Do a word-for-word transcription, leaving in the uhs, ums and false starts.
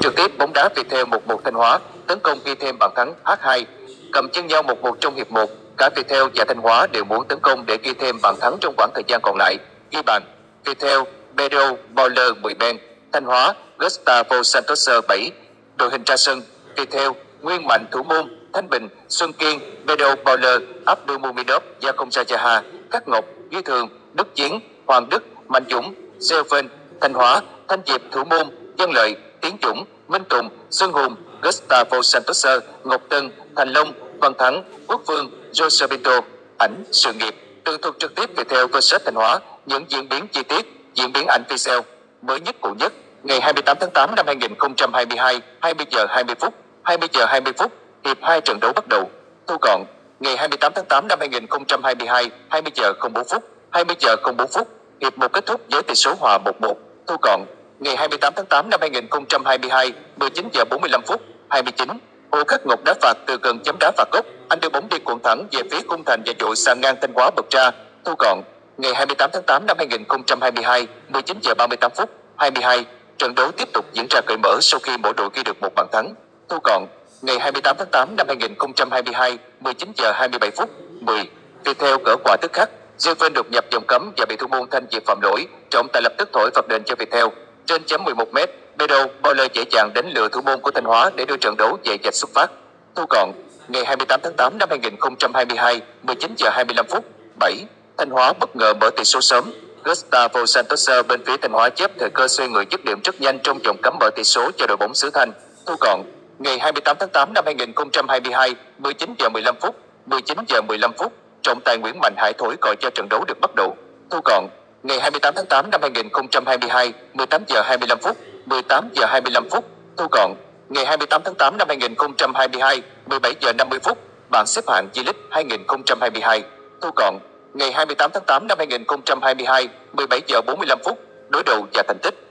trực tiếp bóng đá Viettel một một Thanh Hóa, tấn công ghi thêm bàn thắng H hai. Cầm chân nhau một một trong hiệp một, cả Viettel và Thanh Hóa đều muốn tấn công để ghi thêm bàn thắng trong khoảng thời gian còn lại. Ghi bàn: Viettel, Pedro Bowler mười bên, Thanh Hóa, Gustavo Santos bảy. Đội hình ra sân: Viettel, Nguyên Mạnh thủ môn, Thanh Bình, Xuân Kiên, Pedro Bowler, Abdulmumidov, Giacomo Jaha, Cát Ngọc, Duy Thường, Đức Chiến, Hoàng Đức, Mạnh Dũng, Seoven. Thanh Hóa: Thanh Diệp thủ môn, Dân Lợi, Tiến Dũng, Minh Tùng, Xuân Hùng, Gustavo Santos, Ngọc Tân, Thành Long, Văn Thắng, Quốc Vương, Jose Pinto. Ảnh sự nghiệp tường thuật trực tiếp Viettel versus Thanh Hóa. Những diễn biến chi tiết, diễn biến ảnh video mới nhất cụ nhất ngày hai mươi tám tháng tám năm hai nghìn không trăm hai mươi hai, hai mươi giờ hai mươi phút, hai mươi giờ hai mươi phút, hiệp hai trận đấu bắt đầu. Thu gọn: ngày hai mươi tám tháng tám năm hai nghìn không trăm hai mươi hai, hai mươi giờ không bốn phút, hai mươi giờ không bốn phút, hiệp một kết thúc với tỷ số hòa một một. Thu gọn: ngày hai mươi tám tháng tám năm hai nghìn không trăm hai mươi hai, mười chín giờ bốn mươi lăm phút, hai mươi chín. Hồ Khắc Ngọc đá phạt từ gần chấm đá phạt góc, anh đưa bóng đi cuộn thẳng về phía khung thành và dội sang ngang Thanh Hóa bật ra. Thu gọn: ngày hai mươi tám tháng tám năm hai nghìn không trăm hai mươi hai, mười chín giờ ba mươi tám phút, hai mươi hai. Trận đấu tiếp tục diễn ra cởi mở sau khi mỗi đội ghi được một bàn thắng. Thu gọn: ngày hai mươi tám tháng tám năm hai nghìn không trăm hai mươi hai, mười chín giờ hai mươi bảy phút, mười. Viettel gỡ quả tức khắc, Seoven đột nhập vòng cấm và bị thủ môn Thanh Diệp phạm lỗi, trọng tài lập tức thổi phạt đền cho Viettel. Trên chấm mười một mét, Pedro Bowler dễ dàng đánh lừa thủ môn của Thanh Hóa để đưa trận đấu về vạch xuất phát. Thu gọn: ngày hai mươi tám tháng tám năm hai nghìn không trăm hai mươi hai, mười chín giờ hai mươi lăm phút, bảy. Thanh Hóa bất ngờ mở tỷ số sớm. Gustavo Santos bên phía Thanh Hóa chép thời cơ xoay người dứt điểm rất nhanh trong vòng cấm mở tỷ số cho đội bóng xứ Thanh. Thu gọn: ngày hai mươi tám tháng tám năm hai nghìn không trăm hai mươi hai, mười chín giờ mười lăm phút, mười chín giờ mười lăm phút, trọng tài Nguyễn Mạnh Hải thổi còi cho trận đấu được bắt đầu. Thu gọn: ngày hai mươi tám tháng tám năm hai nghìn không trăm hai mươi hai, mười tám giờ hai mươi lăm phút, mười tám giờ hai mươi lăm phút. Thu gọn: ngày hai mươi tám tháng tám năm hai nghìn không trăm hai mươi hai, mười bảy giờ năm mươi phút, bảng xếp hạng V-League hai nghìn không trăm hai mươi hai. Thu gọn: ngày hai mươi tám tháng tám năm hai nghìn không trăm hai mươi hai, mười bảy giờ bốn mươi lăm phút, đối đầu và thành tích.